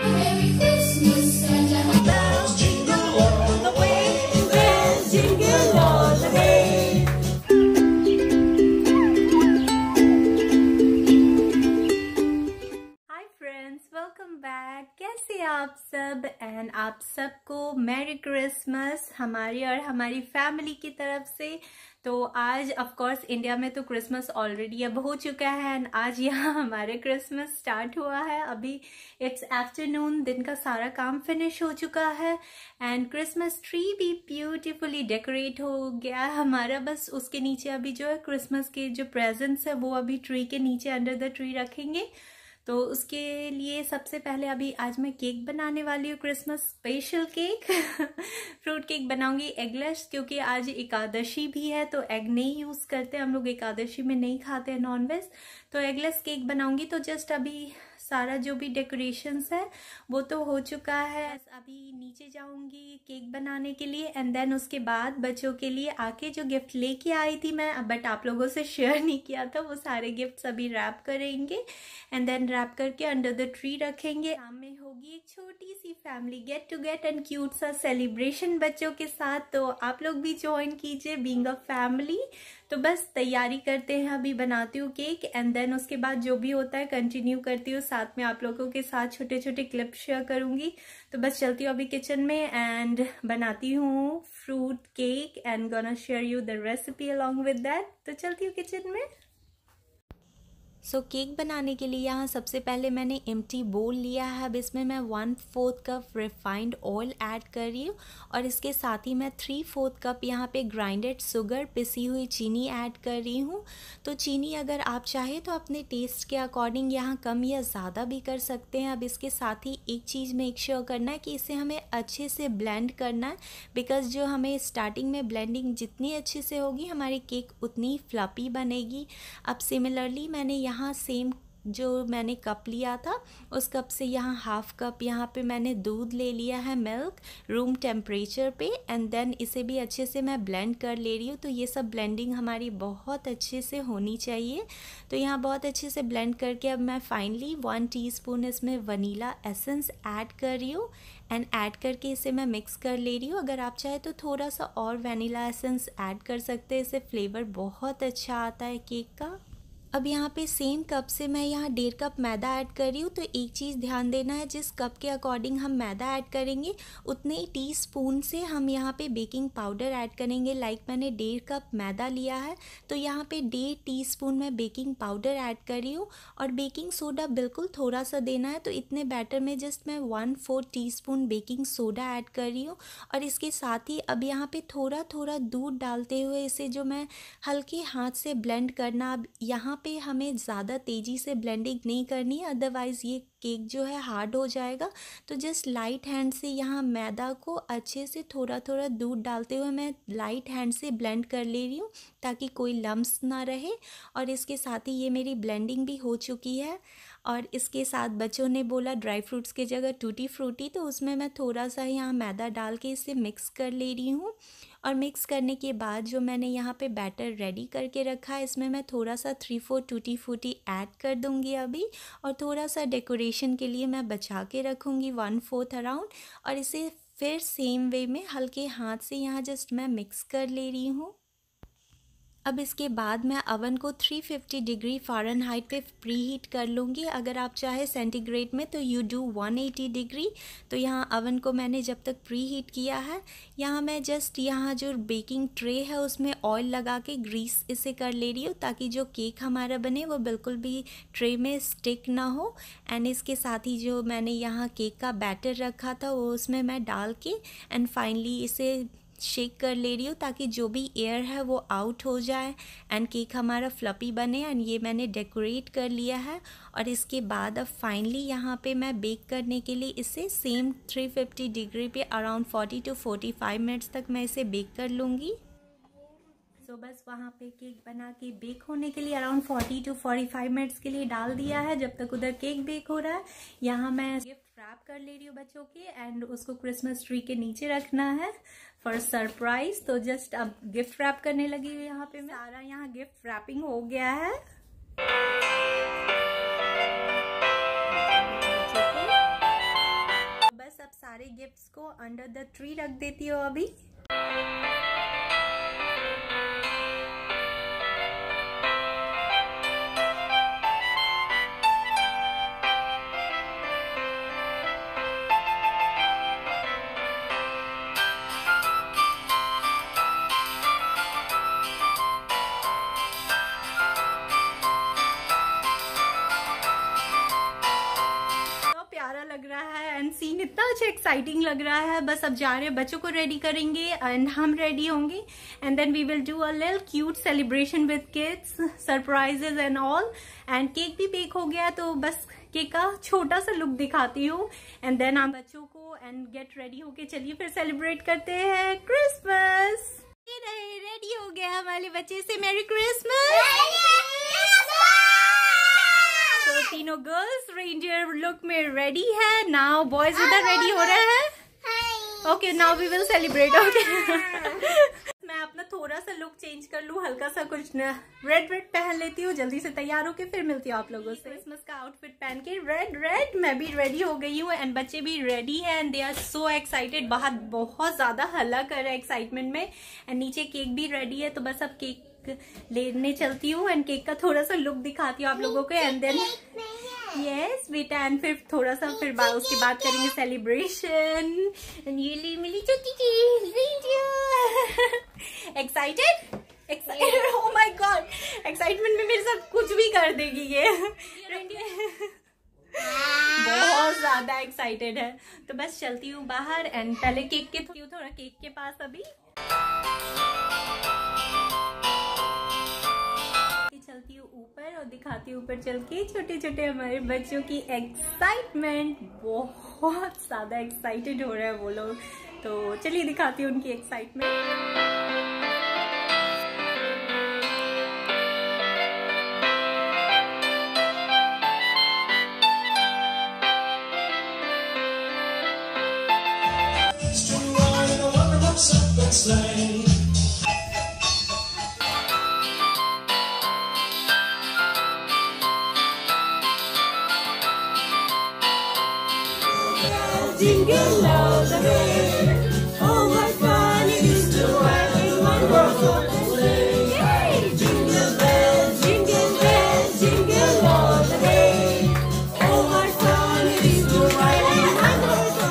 Merry Christmas, Santa. Bells jingle all the way. Bells jingle all the way. Hi friends, welcome back. कैसे आप सब? And आप सबको merry Christmas हमारी और हमारी फैमिली की तरफ से। तो आज ऑफ कोर्स इंडिया में तो क्रिसमस ऑलरेडी अब हो चुका है एंड आज यहाँ हमारे क्रिसमस स्टार्ट हुआ है। अभी इट्स आफ्टरनून, दिन का सारा काम फिनिश हो चुका है एंड क्रिसमस ट्री भी ब्यूटीफुली डेकोरेट हो गया है हमारा। बस उसके नीचे अभी जो है क्रिसमस के जो प्रेजेंट्स है वो अभी ट्री के नीचे अंडर द ट्री रखेंगे। तो उसके लिए सबसे पहले अभी आज मैं केक बनाने वाली हूँ, Christmas special cake. Fruit cake बनाऊंगी एगलेस, क्योंकि आज एकादशी भी है तो एग नहीं यूज करते हम लोग, एकादशी में नहीं खाते हैं नॉनवेज। तो एगलेस केक बनाऊंगी। तो जस्ट अभी सारा जो भी डेकोरेशंस है वो तो हो चुका है। अभी नीचे जाऊंगी केक बनाने के लिए एंड देन उसके बाद बच्चों के लिए आके जो गिफ्ट लेके आई थी मैं, बट आप लोगों से शेयर नहीं किया था, वो सारे गिफ्ट्स अभी रैप करेंगे एंड देन रैप करके अंडर द ट्री रखेंगे। शाम में होगी एक छोटी सी family get together and cute सा सेलिब्रेशन बच्चों के साथ। तो आप लोग भी ज्वाइन कीजिए बीइंग अ फैमिली। तो बस तैयारी करते हैं, अभी बनाती हूँ केक एंड देन उसके बाद जो भी होता है कंटिन्यू करती हूँ, साथ में आप लोगों के साथ छोटे छोटे क्लिप शेयर करूंगी। तो बस चलती हूँ अभी किचन में एंड बनाती हूँ fruit cake and gonna share you the recipe along with that. तो चलती हूँ किचन में। केक बनाने के लिए यहाँ सबसे पहले मैंने एम्प्टी बोल लिया है। अब इसमें मैं 1/4 कप रिफाइंड ऑयल ऐड कर रही हूँ और इसके साथ ही मैं 3/4 कप यहाँ पे ग्राइंडेड शुगर, पिसी हुई चीनी ऐड कर रही हूँ। तो चीनी अगर आप चाहे तो अपने टेस्ट के अकॉर्डिंग यहाँ कम या ज़्यादा भी कर सकते हैं। अब इसके साथ ही एक चीज़ मेक श्योर करना है कि इसे हमें अच्छे से ब्लेंड करना है, बिकॉज जो हमें स्टार्टिंग में ब्लेंडिंग जितनी अच्छे से होगी हमारी केक उतनी फ्लफी बनेगी। अब सिमिलरली मैंने यहाँ सेम जो मैंने कप लिया था उस कप से यहाँ 1/2 कप यहाँ पे मैंने दूध ले लिया है, मिल्क रूम टेम्परेचर पे, एंड देन इसे भी अच्छे से मैं ब्लेंड कर ले रही हूँ। तो ये सब ब्लेंडिंग हमारी बहुत अच्छे से होनी चाहिए। तो यहाँ बहुत अच्छे से ब्लेंड करके अब मैं फाइनली 1 टीस्पून इसमें वनीला एसेंस ऐड कर रही हूँ एंड ऐड करके इसे मैं मिक्स कर ले रही हूँ। अगर आप चाहे तो थोड़ा सा और वनीला एसेंस ऐड कर सकते हैं, इससे फ्लेवर बहुत अच्छा आता है केक का। अब यहाँ पे सेम कप से मैं यहाँ 1.5 कप मैदा ऐड कर रही हूँ। तो एक चीज़ ध्यान देना है, जिस कप के अकॉर्डिंग हम मैदा ऐड करेंगे उतने ही टीस्पून से हम यहाँ पे बेकिंग पाउडर ऐड करेंगे। लाइक मैंने 1.5 कप मैदा लिया है तो यहाँ पे 1.5 टीस्पून मैं बेकिंग पाउडर ऐड कर रही हूँ और बेकिंग सोडा बिल्कुल थोड़ा सा देना है। तो इतने बैटर में जस्ट मैं 1/4 टीस्पून बेकिंग सोडा ऐड कर रही हूँ और इसके साथ ही अब यहाँ पे थोड़ा थोड़ा दूध डालते हुए इसे जो मैं हल्के हाथ से ब्लेंड करना। अब यहाँ पे हमें ज़्यादा तेज़ी से ब्लेंडिंग नहीं करनी है, अदरवाइज़ ये केक जो है हार्ड हो जाएगा। तो जस्ट लाइट हैंड से यहाँ मैदा को अच्छे से थोड़ा थोड़ा दूध डालते हुए मैं लाइट हैंड से ब्लेंड कर ले रही हूँ ताकि कोई लम्स ना रहे। और इसके साथ ही ये मेरी ब्लेंडिंग भी हो चुकी है। और इसके साथ बच्चों ने बोला ड्राई फ्रूट्स की जगह टूटी फ्रूटी, तो उसमें मैं थोड़ा सा यहाँ मैदा डाल के इसे मिक्स कर ले रही हूँ। और मिक्स करने के बाद जो मैंने यहाँ पे बैटर रेडी करके रखा है इसमें मैं थोड़ा सा 3/4 टूटी फ्रूटी ऐड कर दूँगी अभी, और थोड़ा सा डेकोरेशन के लिए मैं बचा के रखूँगी 1/4 अराउंड। और इसे फिर सेम वे में हल्के हाथ से यहाँ जस्ट मैं मिक्स कर ले रही हूँ। अब इसके बाद मैं अवन को 350 डिग्री फ़ारेनहाइट पे प्री हीट कर लूँगी। अगर आप चाहे सेंटीग्रेड में तो यू डू 180 डिग्री। तो यहाँ अवन को मैंने जब तक प्री हीट किया है, यहाँ मैं जस्ट यहाँ जो बेकिंग ट्रे है उसमें ऑयल लगा के ग्रीस इसे कर ले रही हूँ ताकि जो केक हमारा बने वो बिल्कुल भी ट्रे में स्टिक ना हो। एंड इसके साथ ही जो मैंने यहाँ केक का बैटर रखा था वो उसमें मैं डाल के एंड फाइनली इसे शेक कर ले रही हूँ ताकि जो भी एयर है वो आउट हो जाए एंड केक हमारा फ्लपी बने। एंड ये मैंने डेकोरेट कर लिया है। और इसके बाद अब फाइनली यहाँ पे मैं बेक करने के लिए इसे सेम 350 डिग्री पे अराउंड 40 to 45 मिनट्स तक मैं इसे बेक कर लूँगी। तो बस वहाँ पे केक बना के बेक होने के लिए अराउंड 40 to 45 मिनट्स के लिए डाल दिया है। जब तक उधर केक बेक हो रहा है यहाँ मैं गिफ्ट रैप कर ले रही हूँ बच्चों के, एंड उसको क्रिसमस ट्री के नीचे रखना है फॉर सरप्राइज। तो जस्ट अब गिफ्ट रैप करने लगी हूँ। यहाँ पे मैं सारा यहाँ गिफ्ट रैपिंग हो गया है। अंडर द ट्री रख देती हूँ अभी। लग रहा है एंड सीन इतना अच्छा एक्साइटिंग लग रहा है। बस अब जा रहे हैं, बच्चों को रेडी करेंगे एंड हम रेडी होंगे and then we will do a little cute celebration with kids, surprises and all. And cake भी बेक हो गया, तो बस केक का छोटा सा लुक दिखाती हूँ एंड देन हम बच्चों को एंड गेट रेडी होके चलिए फिर सेलिब्रेट करते हैं क्रिसमस। रेडी हो गया हमारे बच्चे से, मैरी क्रिसमस। तो तीनों गर्ल्स रेंजर लुक में रेडी है। नाउ बॉयज इधर रेडी हो रहे हैं। Okay, now we will celebrate. Okay, मैं अपना थोड़ा सा लुक चेंज कर लूँ, हल्का सा कुछ न रेड पहन लेती हूँ, जल्दी से तैयार होके फिर मिलती हूँ आप लोगों से। क्रिसमस का आउटफिट पहन के रेड मैं भी रेडी हो गई हूँ एंड बच्चे भी रेडी है and they are so excited. बाहर बहुत ज्यादा हल्ला कर रहा है एक्साइटमेंट में एंड नीचे केक भी रेडी है। तो बस अब केक लेने चलती हूँ एंड केक का थोड़ा सा लुक दिखाती हूँ आप लोगों को एंड देन यस बेटा एंड फिर थोड़ा सा फिर उसके बाद करेंगे सेलिब्रेशन। एंड ये ली मिली छोटी चीज excited oh my God, excitement में मेरे साथ कुछ भी कर देगी ये। बहुत ज्यादा एक्साइटेड है। तो बस चलती हूँ बाहर एंड पहले केक के थोड़ा केक के पास अभी चलती हूँ ऊपर और दिखाती हूँ ऊपर चल के छोटे छोटे हमारे बच्चों की एक्साइटमेंट। बहुत ज्यादा एक्साइटेड हो रहे हैं वो लोग, तो चलिए दिखाती हूँ उनकी excitement. Jingle all the way. Oh, what fun it is to ride in one horse sleigh. Yay! Jingle bells, jingle all the way. Oh, what fun it is to ride in one horse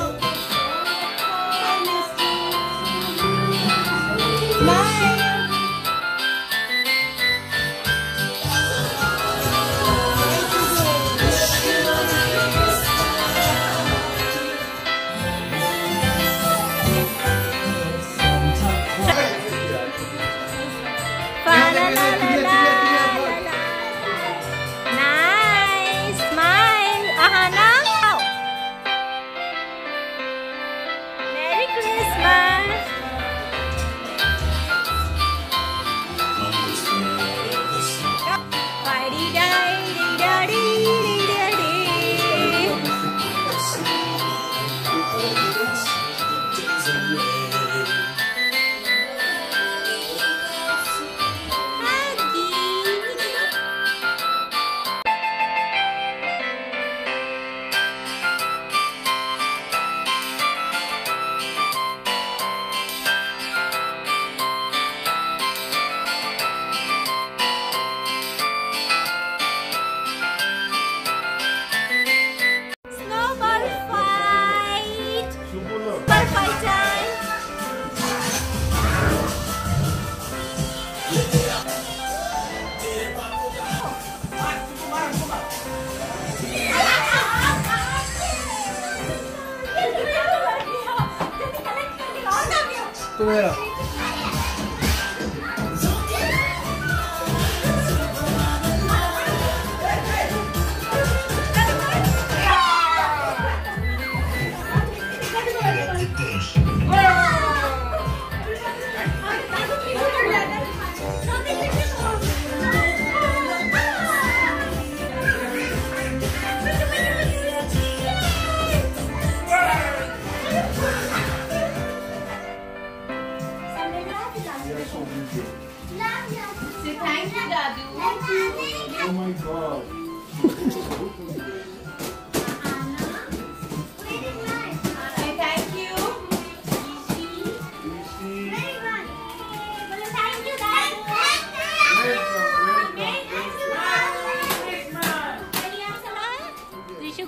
Primero.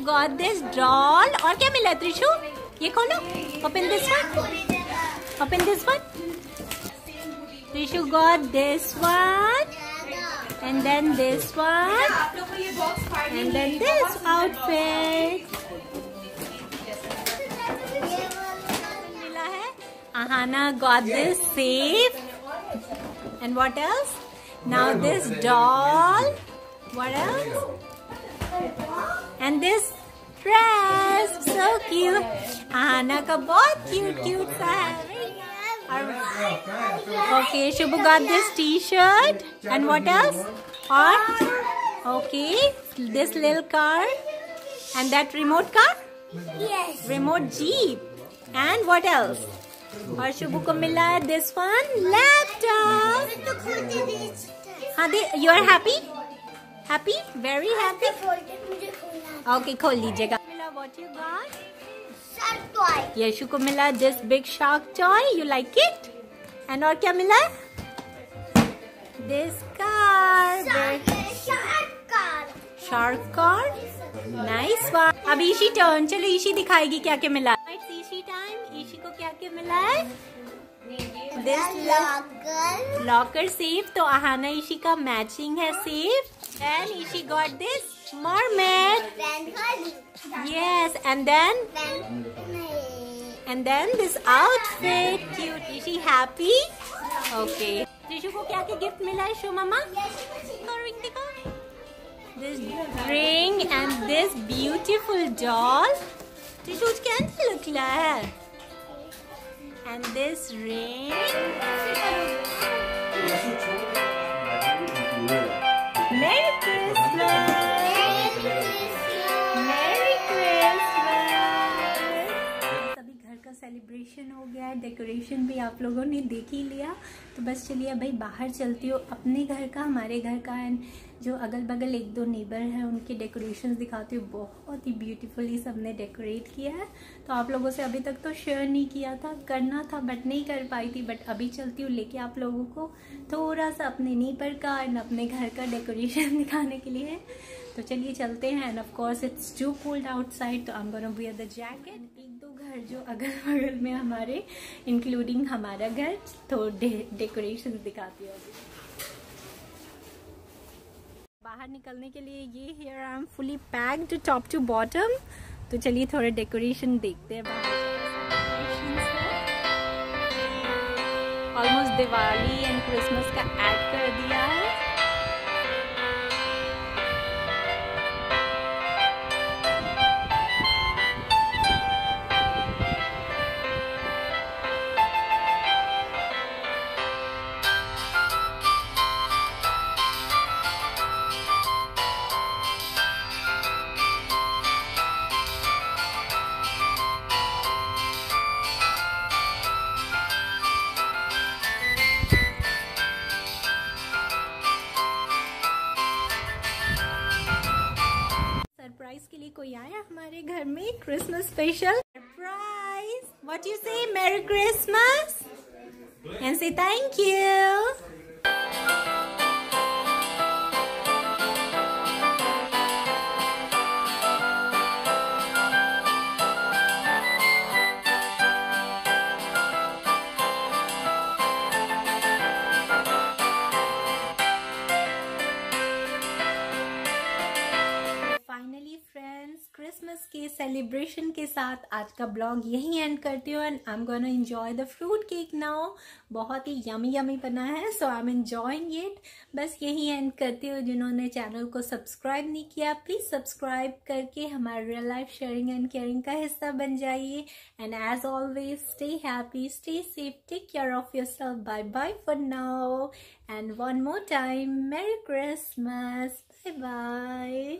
got this doll. और क्या मिला त्रिशु? ये खोलो. Open this one. Open this one. Trishu got this one. And then this one. And then this outfit. मिला है. Ahana got this safe. And what else? Now this doll. What else? And this dress. So cute. Ahana का बहुत cute सा है. Okay, Shubhu got this t-shirt. And what else? Or okay, this little car. And that remote car? Yes. Remote jeep. And what else? और शुभू को मिला है this one laptop. हाँ दे, you are happy? Happy? Very happy? Okay, खोल लीजिएगा. मिला what you got? Shark toy. Yeshu को मिला this big shark toy. You like it? And और क्या मिला? This car. Shark car. Shark car. Nice one. अब ईशी टर्न. चलो ईशी दिखाएगी क्या क्या मिला. It's Ishi time. ईशी को क्या क्या मिला है? This locker safe. तो आहाना ईशी का मैचिंग है safe. And Ishi got this mermaid. Yes. And then this outfit. Cute. Is she happy? Okay. Trishu को क्या क्या गिफ्ट मिला है शो मामा? This ring and this beautiful doll. Trishu क्या लग रहा है? And this ring. Merry Christmas. Merry Christmas. सभी घर का सेलिब्रेशन हो गया है. डेकोरेशन भी आप लोगों ने देख ही लिया. तो बस चलिए भाई बाहर चलती हो. अपने घर का, हमारे घर का एंड जो अगल बगल एक दो नेबर हैं उनके डेकोरेशंस दिखाती हूँ. बहुत ही ब्यूटीफुली सबने डेकोरेट किया है. तो आप लोगों से अभी तक तो शेयर नहीं किया था, करना था बट नहीं कर पाई थी. बट अभी चलती हूँ लेके आप लोगों को थोड़ा सा अपने नेबर का एंड अपने घर का डेकोरेशन दिखाने के लिए. तो चलिए चलते हैं. And of course it's too cold outside, तो I am gonna wear the jacket. एक दो घर जो अगल बगल में हमारे इंक्लूडिंग हमारा घर, तो डेकोरेशन दिखाती हूँ. बाहर निकलने के लिए ये here I am fully packed top to bottom. तो चलिए थोड़ा डेकोरेशन देखते हैं. ऑलमोस्ट दिवाली एंड क्रिसमस का ऐड कर दिया है. सरप्राइज के लिए कोई आया हमारे घर में. Christmas special surprise. What you say? Merry Christmas and say thank you. Christmas के सेलिब्रेशन के साथ आज का ब्लॉग यहीं एंड करती हूँ. And I am gonna enjoy the fruit cake now. बहुत ही यमी यमी बना है, so I am enjoying it. बस यहीं एंड करती हूँ. जिन्होंने चैनल को सब्सक्राइब नहीं किया प्लीज सब्सक्राइब करके हमारे real life sharing and caring का हिस्सा बन जाइए. And as always stay happy, stay safe, take care of yourself. Bye bye for now. And one more time merry Christmas. Bye bye.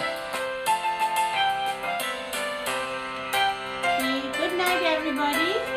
Good night, everybody.